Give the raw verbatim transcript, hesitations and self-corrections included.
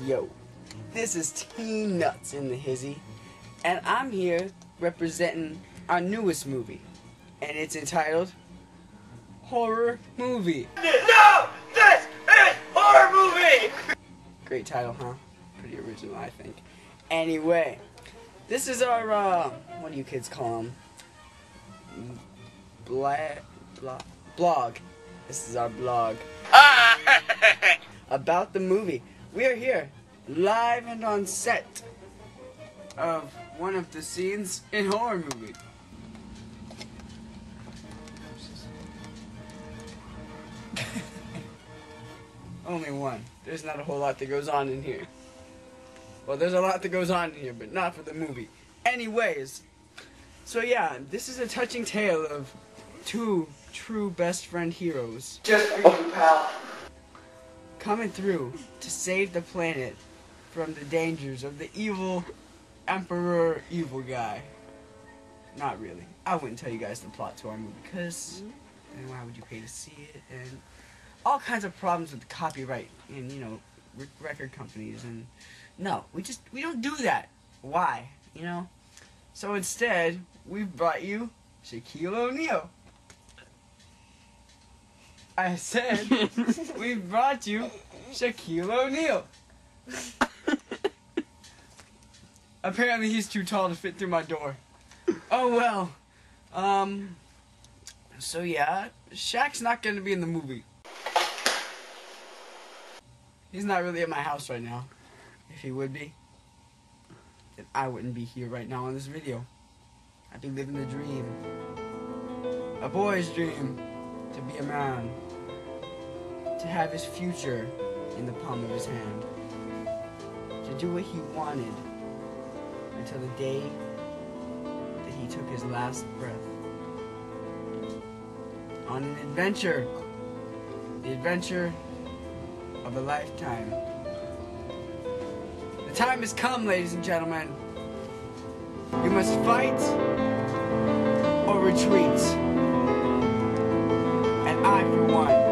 Yo, this is Teen Nuts in the Hizzy, and I'm here representing our newest movie, and it's entitled Horror Movie. No! This is Horror Movie! Great title, huh? Pretty original, I think. Anyway, this is our, uh, what do you kids call them? Bla blah, blog. This is our blog. About the movie. We are here, live and on set of one of the scenes in Horror Movie. Only one. There's not a whole lot that goes on in here. Well, there's a lot that goes on in here, but not for the movie. Anyways, so yeah, this is a touching tale of two true best friend heroes. Just for you, pal. Coming through to save the planet from the dangers of the evil Emperor Evil Guy. Not really. I wouldn't tell you guys the plot to our movie, because then why would you pay to see it? And all kinds of problems with the copyright and, you know, record companies. And no, we just, we don't do that. Why? You know? So instead, we've brought you Shaquille O'Neal. I said, we've brought you Shaquille O'Neal. Apparently he's too tall to fit through my door. Oh well. Um, so yeah, Shaq's not going to be in the movie. He's not really at my house right now. If he would be, then I wouldn't be here right now in this video. I'd be living the dream. A boy's dream. To be a man. To have his future in the palm of his hand. To do what he wanted until the day that he took his last breath. On an adventure. The adventure of a lifetime. The time has come, ladies and gentlemen. You must fight or retreat. And I, for one,